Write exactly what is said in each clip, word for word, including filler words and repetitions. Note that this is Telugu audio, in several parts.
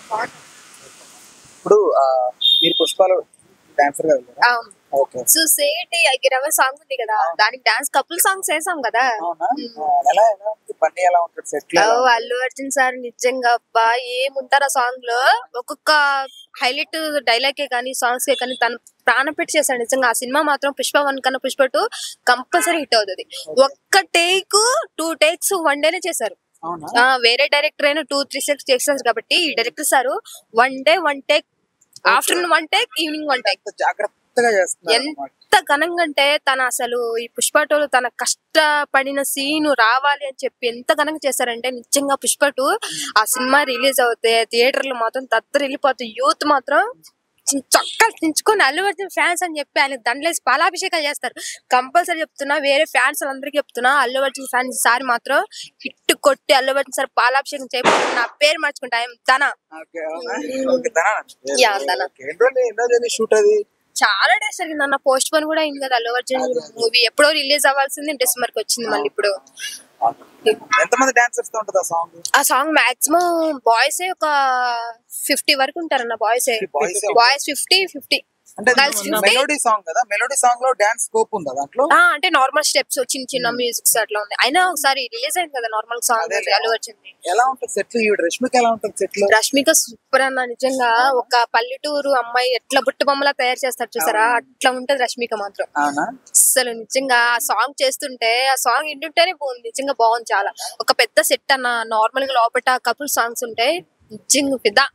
ఇప్పుడు మీరు పుష్పలో డాన్సర్ గా వెళ్ళారా? ఓకే. సో సేటి ఐగిరవ సాంగ్ ఉంది కదా, దానికి డాన్స్ కపుల్ సాంగ్స్ వేసాం కదా. ఎలా ఎలా పని ఎలా ఉంటుంది సెట్ లో? అల్లు అర్జున్ సార్ నిజంగా అబ్బా ఏముంటారు ఆ సాంగ్ లో, ఒక్కొక్క హైలైట్ డైలాగ్ కానీ సాంగ్స్ కానీ తను ప్రాణం పెట్టి చేశాడు నిజంగా. ఆ సినిమా మాత్రం పుష్ప వన్ కన్నా పుష్ప టూ కంపల్సరీ హిట్ అవుతుంది. ఒక్క టేక్ టూ టేక్స్ వన్ డేనే చేశారు. వేరే డైరెక్టర్ అయినా టూ త్రీ సిక్స్ చేస్తారు కాబట్టి ఈ director sir one day one take, afternoon one take, evening one take, జాగ్రత్తగా చేస్తారు. ఎంత ఘనంగా అంటే తన అసలు ఈ పుష్ప టూ తన కష్టపడిన సీన్ రావాలి అని చెప్పి ఎంత ఘనంగా చేశారంటే నిజంగా పుష్ప టూ ఆ సినిమా రిలీజ్ అవుతాయి థియేటర్లు మాత్రం తత్తర వెళ్ళిపోతాయి. యూత్ మాత్రం చొక్కాలు దించుకొని అల్లు అర్జున్ ఫ్యాన్స్ అని చెప్పి ఆయన దండలేసి పాలాభిషేకాలు చేస్తారు. కంపల్సరీ చెప్తున్నా, వేరే ఫ్యాన్స్ అందరికి చెప్తున్నా, అల్లు అర్జున్ ఫ్యాన్స్ సారి మాత్రం హిట్ కొట్టి అల్లు అర్జున్ సార్ పాలాభిషేకం చేయబోతున్నా. నా పేరు మార్చుకుంటా, తన చాలా డేస్ జరిగింది అన్న. పోస్ట్ పోన్ కూడా అయింది కదా అల్లు అర్జున్ మూవీ. ఎప్పుడో రిలీజ్ అవ్వాల్సింది డిసెంబర్ కి వచ్చింది మళ్ళీ ఇప్పుడు. ఎంతమంది డాన్సర్స్ తో ఉంటది ఆ సాంగ్? ఆ సాంగ్ మాక్సిమం బాయ్స్ ఒక ఫిఫ్టీ వరకు ఉంటారన్న. Boys boys fifty fifty melody song కదా, మెలోడీ సాంగ్ లో డాన్స్ స్కోప్ ఉందా దాంట్లో? అంటే నార్మల్ స్టెప్స్ చిన్న చిన్న మ్యూజిక్స్ అట్లా ఉంది. అయినా ఒకసారి రిలీజ్ అయింది కదా నార్మల్ సాంగ్ అల్లు అర్జున్. ఎలా ఉంటుంది సెట్? రష్మిక ఎలా ఉంటుంది సెట్ లో? రష్మిక సూపర్ అన్న నిజంగా. ఒక పల్లెటూరు అమ్మాయి ఎట్లా బుట్ట బొమ్మలా తయారు చేస్తారు చూసారా, అట్లా ఉంటది రష్మిక మాత్రం. అసలు నిజంగా ఆ సాంగ్ చేస్తుంటే ఆ సాంగ్ ఇంటుంటేనే బాగుంది, నిజంగా బాగుంది చాలా. ఒక పెద్ద సెట్ అన్న, నార్మల్ గా లోపల కపుల్ సాంగ్స్ ఉంటాయి నిజంగా పెద్ద.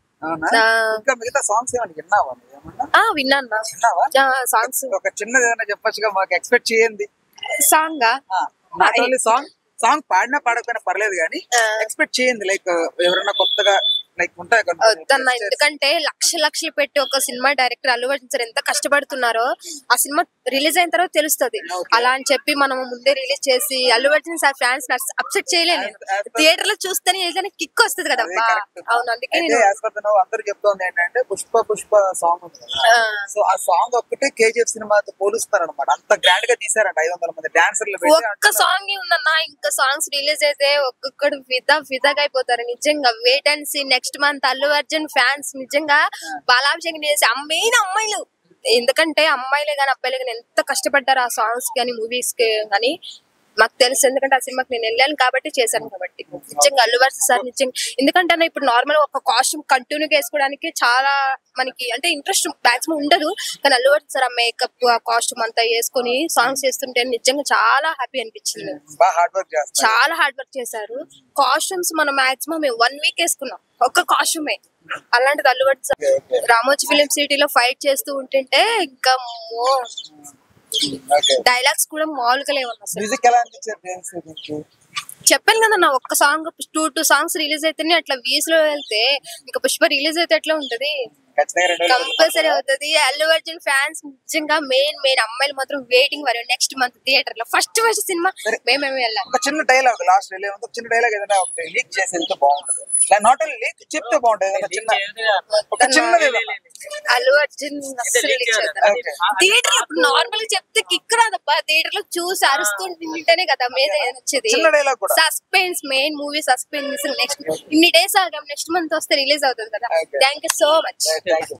విన్నా సాంగ్స్ ఒక చిన్నది ఏదైనా చెప్పొచ్చుగా, మాకు ఎక్స్పెక్ట్ చేయండి. సాంగ్ సాంగ్ సాంగ్ పాడినా పాడకపోయినా పర్లేదు కానీ ఎక్స్పెక్ట్ చేయండి. లైక్ ఎవరైనా కొత్తగా లైక్ ఉంటాయి వద్దన్నా, ఎందుకంటే లక్ష లక్షలు పెట్టి ఒక cinema director Allu Arjun sir ఎంత కష్టపడుతున్నారో ఆ సినిమా రిలీజ్ అయిన తర్వాత తెలుస్తుంది. అలా అని చెప్పి మనం ముందే రిలీజ్ చేసి Allu Arjun sir fans upset చేయలేదు. థియేటర్ లో చూస్తేనే ఏదైనా కిక్ వస్తుంది కదా. అవును, అందుకే అందరు చెప్తుంది ఏంటంటే పుష్ప పుష్ప సాంగ్ ఉంది కదా, సో ఆ సాంగ్ ఒక్కటే కేజీఎఫ్ సినిమాతో పోలుస్తారు అనమాట. అంత గ్రాండ్ గా తీసారంట. ఐదు వందల మంది డాన్సర్లు ఒక్క సాంగ్ ఉందన్నా, ఇంకా సాంగ్స్ రిలీజ్ అయితే ఒక్కొక్కడు ఫిదా ఫిదాగా అయిపోతారు నిజంగా. Wait and see next month Allu Arjun fans నిజంగా బాలాభిషేకం చేసి అమ్మాయిన అమ్మాయిలు, ఎందుకంటే అమ్మాయిలే కానీ అబ్బాయిలే కానీ ఎంత కష్టపడ్డారు ఆ సాంగ్స్ కానీ మూవీస్ కానీ మాకు తెలుసు. ఎందుకంటే ఆ సినిమాకి నేను వెళ్ళాను కాబట్టి చేశాను కాబట్టి నిజంగా అల్లు అర్జున్ సార్ నిజంగా. ఎందుకంటే ఇప్పుడు నార్మల్ ఒక కాస్ట్యూమ్ కంటిన్యూగా వేసుకోవడానికి చాలా మనకి అంటే ఇంట్రెస్ట్ మాక్సిమం ఉండదు, కానీ అల్లు అర్జున్ సార్ ఆ మేకప్ ఆ కాస్ట్యూమ్ అంతా వేసుకొని సాంగ్స్ చేస్తుంటే నిజంగా చాలా హ్యాపీ అనిపించింది. చాలా హార్డ్ వర్క్ చేశారు. కాస్ట్యూమ్స్ మనం మాక్సిమం వన్ వీక్ వేసుకున్నాం ఒక్క కాస్ట్యూమే. అలాంటిది అల్లు అర్జున్ సార్ రామోజీ ఫిలిం సిటీలో ఫైట్ చేస్తూ ఉంటుంటే ఇంకా డైలాగ్స్ కూడా మామూలుగా లేవన్నా. చెప్పాను కదా నా ఒక్క song two two songs release అయితేనే అట్లా వీస్ లో వెళ్తే ఇంకా పుష్ప రిలీజ్ అయితే ఎట్లా ఉంటది? కంపల్సరీ అవుతుంది. అల్లు అర్జున్ ఫ్యాన్స్ నిజంగా మెయిన్ మెయిన్ అమ్మాయిలు మాత్రం వెయిటింగ్ వరకు నెక్స్ట్ మంత్ థియేటర్ లో ఫస్ట్ ఫస్ట్ సినిమా మేమేమి వెళ్ళాం. ఒక చిన్న డైలాగ్ లాస్ట్ చిన్న డైలాగ్ ఏదైనా లీక్ చేసి వెళ్తే బాగుంటుంది. నాట్ ఓన్లీ లీక్ చెప్తే బాగుంటుంది. ఒక చిన్నది అల్లు అర్జున్ థియేటర్ లో నార్మల్ గా చెప్తే కిక్ రాదబ్బా. థియేటర్ లో చూసి అరుస్తుంటేనే కదా మీద వచ్చేది. Suspense main movie suspense. Next ఇన్ని డేస్ ఆగాం, నెక్స్ట్ మంత్ వస్తే రిలీజ్ అవుతుంది కదా. Thank you so much.